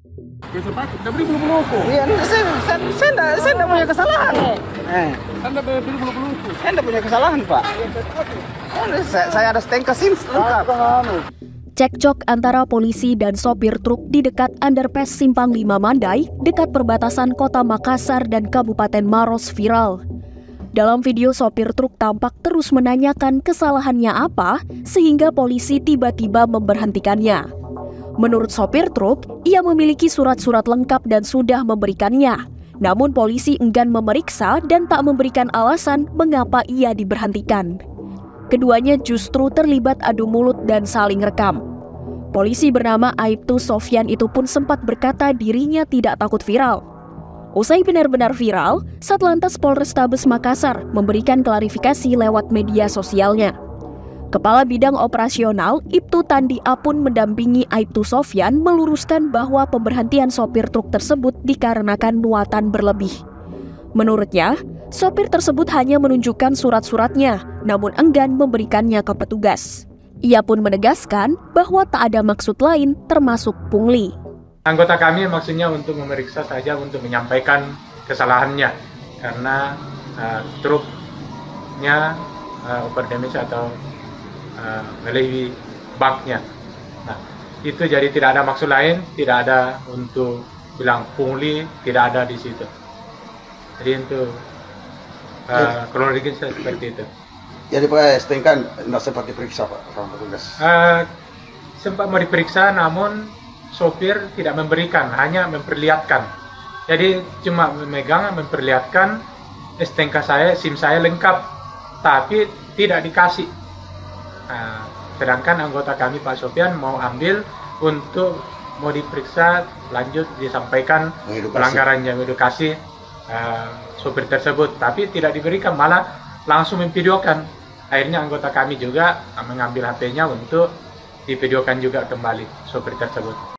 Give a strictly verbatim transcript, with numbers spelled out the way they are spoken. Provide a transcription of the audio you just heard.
Besok Pak, udah beli belum belum? Iya, saya saya saya enggak saya enggak punya kesalahan. Eh, Anda beli belum belum? saya enggak punya kesalahan, Pak. Saya, saya ada stnk SIM lengkap. Cekcok antara polisi dan sopir truk di dekat underpass Simpang lima Mandai, dekat perbatasan Kota Makassar dan Kabupaten Maros viral. Dalam video, sopir truk tampak terus menanyakan kesalahannya apa, sehingga polisi tiba-tiba memberhentikannya. Menurut sopir truk, ia memiliki surat-surat lengkap dan sudah memberikannya. Namun polisi enggan memeriksa dan tak memberikan alasan mengapa ia diberhentikan. Keduanya justru terlibat adu mulut dan saling rekam. Polisi bernama Aibtu Sofyan itu pun sempat berkata dirinya tidak takut viral. Usai benar-benar viral, Satlantas Polrestabes Makassar memberikan klarifikasi lewat media sosialnya. Kepala Bidang Operasional Ibtu Tandi A pun mendampingi Aibtu Sofyan meluruskan bahwa pemberhentian sopir truk tersebut dikarenakan muatan berlebih. Menurutnya, sopir tersebut hanya menunjukkan surat-suratnya, namun enggan memberikannya ke petugas. Ia pun menegaskan bahwa tak ada maksud lain termasuk pungli. Anggota kami maksudnya untuk memeriksa saja untuk menyampaikan kesalahannya karena uh, truknya uh, overdamage atau uh, melebihi baknya. Nah, itu jadi tidak ada maksud lain, tidak ada untuk bilang pungli, tidak ada di situ. Jadi untuk uh, kronologisnya seperti itu. Jadi Pak S T N K tidak sempat diperiksa Pak sama petugas. Uh, sempat mau diperiksa, namun sopir tidak memberikan, hanya memperlihatkan. Jadi cuma memegang, memperlihatkan S T N K saya, SIM saya lengkap, tapi tidak dikasih. Nah, sedangkan anggota kami Pak Sofyan mau ambil untuk mau diperiksa, lanjut disampaikan Mengedukasi. pelanggarannya, edukasi uh, sopir tersebut, tapi tidak diberikan, malah langsung memvideokan. Akhirnya anggota kami juga mengambil H P-nya untuk divideokan juga kembali sopir tersebut.